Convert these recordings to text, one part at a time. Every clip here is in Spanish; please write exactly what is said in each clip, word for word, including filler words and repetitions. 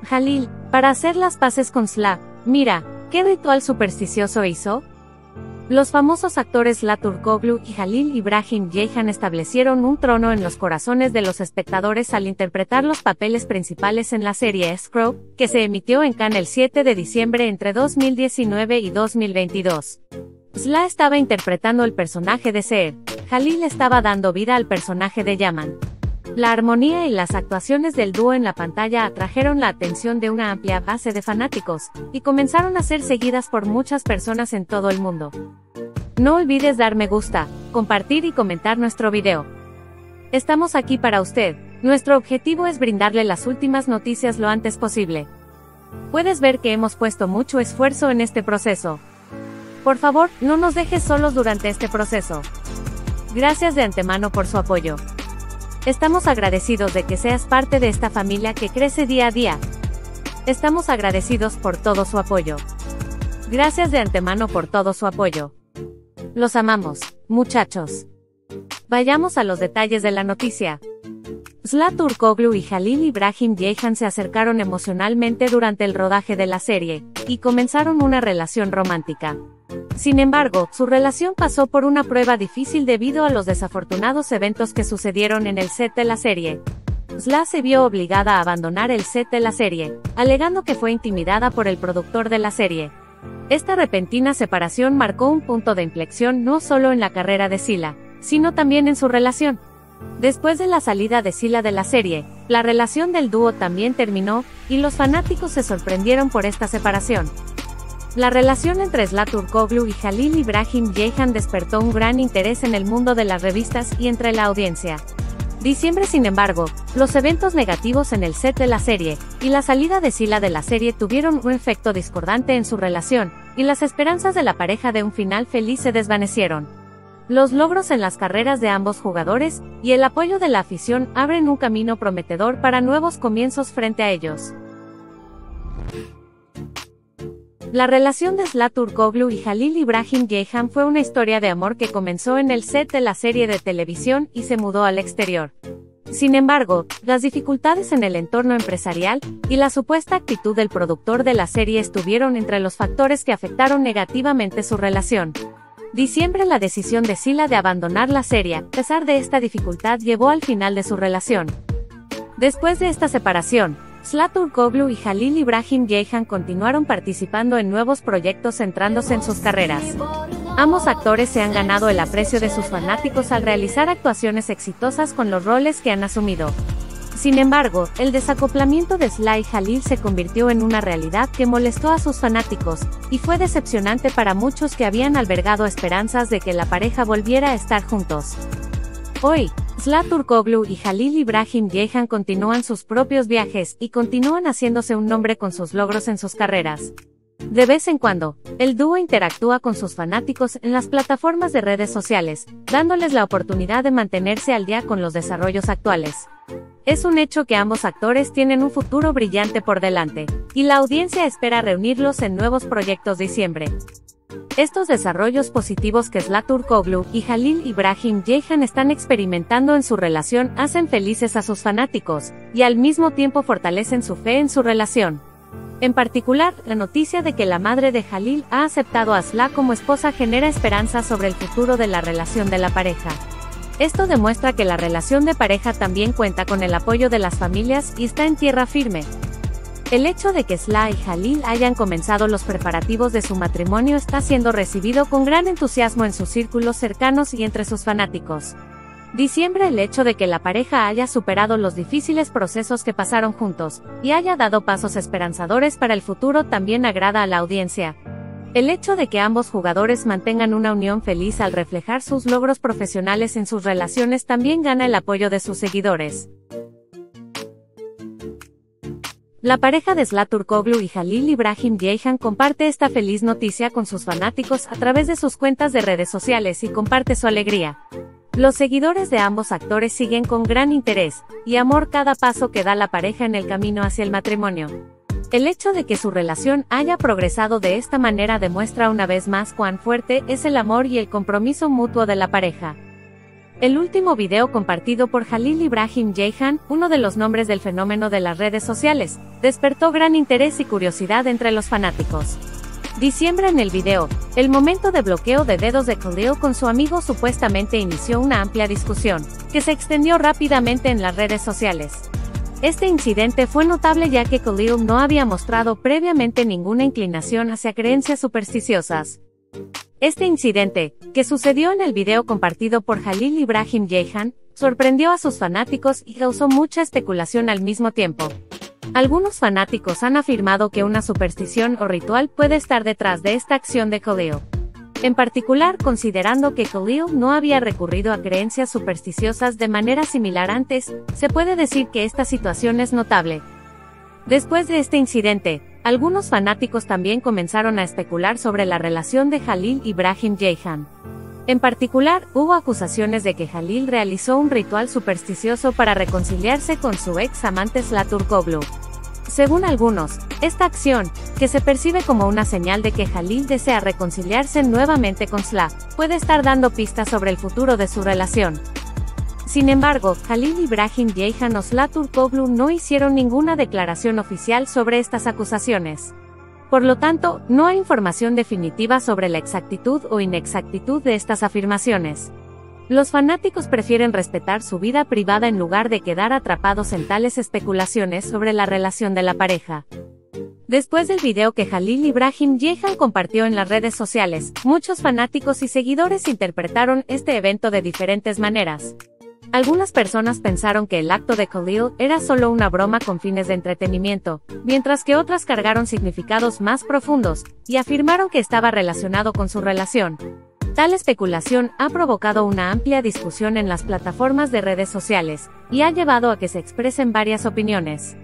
Jalil, para hacer las paces con Sla, mira, ¿qué ritual supersticioso hizo? Los famosos actores Sla Turkoglu y Jalil Ibrahim Ceyhan establecieron un trono en los corazones de los espectadores al interpretar los papeles principales en la serie Scroll, que se emitió en Cannes el siete de diciembre entre dos mil diecinueve y dos mil veintidós. Sla estaba interpretando el personaje de Seher, Jalil estaba dando vida al personaje de Yaman. La armonía y las actuaciones del dúo en la pantalla atrajeron la atención de una amplia base de fanáticos, y comenzaron a ser seguidas por muchas personas en todo el mundo. No olvides dar me gusta, compartir y comentar nuestro video. Estamos aquí para usted, nuestro objetivo es brindarle las últimas noticias lo antes posible. Puedes ver que hemos puesto mucho esfuerzo en este proceso. Por favor, no nos dejes solos durante este proceso. Gracias de antemano por su apoyo. Estamos agradecidos de que seas parte de esta familia que crece día a día. Estamos agradecidos por todo su apoyo. Gracias de antemano por todo su apoyo. Los amamos, muchachos. Vayamos a los detalles de la noticia. Sla Turkoglu y Jalil Ibrahim Ceyhan se acercaron emocionalmente durante el rodaje de la serie, y comenzaron una relación romántica. Sin embargo, su relación pasó por una prueba difícil debido a los desafortunados eventos que sucedieron en el set de la serie. Sla se vio obligada a abandonar el set de la serie, alegando que fue intimidada por el productor de la serie. Esta repentina separación marcó un punto de inflexión no solo en la carrera de Sila, sino también en su relación. Después de la salida de Sila de la serie, la relación del dúo también terminó, y los fanáticos se sorprendieron por esta separación. La relación entre Sla Turkoglu y Jalil Ibrahim Ceyhan despertó un gran interés en el mundo de las revistas y entre la audiencia. Diciembre, sin embargo, los eventos negativos en el set de la serie, y la salida de Sila de la serie tuvieron un efecto discordante en su relación, y las esperanzas de la pareja de un final feliz se desvanecieron. Los logros en las carreras de ambos jugadores, y el apoyo de la afición abren un camino prometedor para nuevos comienzos frente a ellos. La relación de Sla Turkoglu y Jalil Ibrahim Ceyhan fue una historia de amor que comenzó en el set de la serie de televisión y se mudó al exterior. Sin embargo, las dificultades en el entorno empresarial, y la supuesta actitud del productor de la serie estuvieron entre los factores que afectaron negativamente su relación. Diciembre, la decisión de Sila de abandonar la serie, a pesar de esta dificultad, llevó al final de su relación. Después de esta separación, Sla Turkoglu y Jalil Ibrahim Ceyhan continuaron participando en nuevos proyectos centrándose en sus carreras. Ambos actores se han ganado el aprecio de sus fanáticos al realizar actuaciones exitosas con los roles que han asumido. Sin embargo, el desacoplamiento de Sla y Jalil se convirtió en una realidad que molestó a sus fanáticos, y fue decepcionante para muchos que habían albergado esperanzas de que la pareja volviera a estar juntos. Hoy, Sla Turkoglu y Jalil Ibrahim Ceyhan continúan sus propios viajes y continúan haciéndose un nombre con sus logros en sus carreras. De vez en cuando, el dúo interactúa con sus fanáticos en las plataformas de redes sociales, dándoles la oportunidad de mantenerse al día con los desarrollos actuales. Es un hecho que ambos actores tienen un futuro brillante por delante, y la audiencia espera reunirlos en nuevos proyectos diciembre. Estos desarrollos positivos que Sla Turkoglu y Jalil Ibrahim Ceyhan están experimentando en su relación hacen felices a sus fanáticos, y al mismo tiempo fortalecen su fe en su relación. En particular, la noticia de que la madre de Jalil ha aceptado a Sla como esposa genera esperanza sobre el futuro de la relación de la pareja. Esto demuestra que la relación de pareja también cuenta con el apoyo de las familias y está en tierra firme. El hecho de que Sla y Jalil hayan comenzado los preparativos de su matrimonio está siendo recibido con gran entusiasmo en sus círculos cercanos y entre sus fanáticos. Diciembre, el hecho de que la pareja haya superado los difíciles procesos que pasaron juntos, y haya dado pasos esperanzadores para el futuro también agrada a la audiencia. El hecho de que ambos jugadores mantengan una unión feliz al reflejar sus logros profesionales en sus relaciones también gana el apoyo de sus seguidores. La pareja de Sla Turkoglu y Jalil Ibrahim Ceyhan comparte esta feliz noticia con sus fanáticos a través de sus cuentas de redes sociales y comparte su alegría. Los seguidores de ambos actores siguen con gran interés y amor cada paso que da la pareja en el camino hacia el matrimonio. El hecho de que su relación haya progresado de esta manera demuestra una vez más cuán fuerte es el amor y el compromiso mutuo de la pareja. El último video compartido por Jalil Ibrahim Ceyhan, uno de los nombres del fenómeno de las redes sociales, despertó gran interés y curiosidad entre los fanáticos. Diciembre. En el video, el momento de bloqueo de dedos de Khalil con su amigo supuestamente inició una amplia discusión, que se extendió rápidamente en las redes sociales. Este incidente fue notable ya que Khalil no había mostrado previamente ninguna inclinación hacia creencias supersticiosas. Este incidente, que sucedió en el video compartido por Jalil Ibrahim Ceyhan, sorprendió a sus fanáticos y causó mucha especulación al mismo tiempo. Algunos fanáticos han afirmado que una superstición o ritual puede estar detrás de esta acción de Khalil. En particular, considerando que Khalil no había recurrido a creencias supersticiosas de manera similar antes, se puede decir que esta situación es notable. Después de este incidente, algunos fanáticos también comenzaron a especular sobre la relación de Jalil Ibrahim Ceyhan. En particular, hubo acusaciones de que Jalil realizó un ritual supersticioso para reconciliarse con su ex amante Sıla Türkoğlu. Según algunos, esta acción, que se percibe como una señal de que Jalil desea reconciliarse nuevamente con Sıla, puede estar dando pistas sobre el futuro de su relación. Sin embargo, Jalil Ibrahim Ceyhan o Sıla Türkoğlu no hicieron ninguna declaración oficial sobre estas acusaciones. Por lo tanto, no hay información definitiva sobre la exactitud o inexactitud de estas afirmaciones. Los fanáticos prefieren respetar su vida privada en lugar de quedar atrapados en tales especulaciones sobre la relación de la pareja. Después del video que Jalil Ibrahim Ceyhan compartió en las redes sociales, muchos fanáticos y seguidores interpretaron este evento de diferentes maneras. Algunas personas pensaron que el acto de Khalil era solo una broma con fines de entretenimiento, mientras que otras cargaron significados más profundos, y afirmaron que estaba relacionado con su relación. Tal especulación ha provocado una amplia discusión en las plataformas de redes sociales, y ha llevado a que se expresen varias opiniones.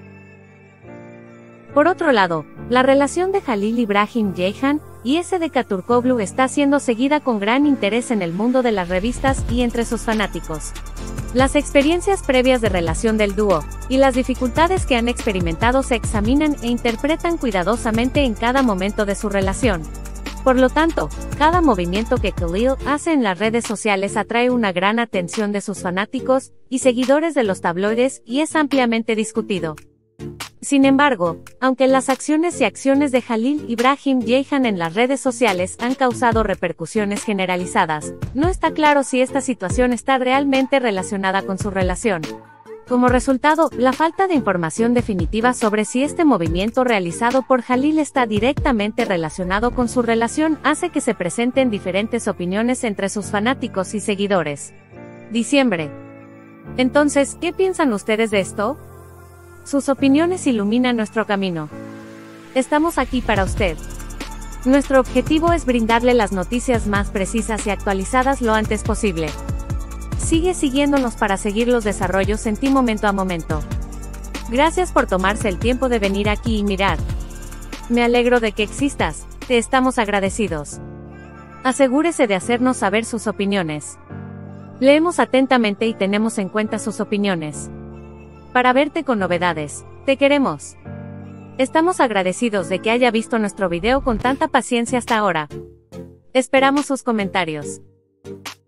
Por otro lado, la relación de Jalil Ibrahim Ceyhan y Sıla Türkoğlu está siendo seguida con gran interés en el mundo de las revistas y entre sus fanáticos. Las experiencias previas de relación del dúo, y las dificultades que han experimentado se examinan e interpretan cuidadosamente en cada momento de su relación. Por lo tanto, cada movimiento que Khalil hace en las redes sociales atrae una gran atención de sus fanáticos y seguidores de los tabloides y es ampliamente discutido. Sin embargo, aunque las acciones y acciones de Jalil Ibrahim Ceyhan en las redes sociales han causado repercusiones generalizadas, no está claro si esta situación está realmente relacionada con su relación. Como resultado, la falta de información definitiva sobre si este movimiento realizado por Jalil está directamente relacionado con su relación hace que se presenten diferentes opiniones entre sus fanáticos y seguidores. Diciembre. Entonces, ¿qué piensan ustedes de esto? Sus opiniones iluminan nuestro camino. Estamos aquí para usted. Nuestro objetivo es brindarle las noticias más precisas y actualizadas lo antes posible. Sigue siguiéndonos para seguir los desarrollos en ti momento a momento. Gracias por tomarse el tiempo de venir aquí y mirar. Me alegro de que existas, te estamos agradecidos. Asegúrese de hacernos saber sus opiniones. Leemos atentamente y tenemos en cuenta sus opiniones. Para verte con novedades, te queremos. Estamos agradecidos de que haya visto nuestro video con tanta paciencia hasta ahora. Esperamos sus comentarios.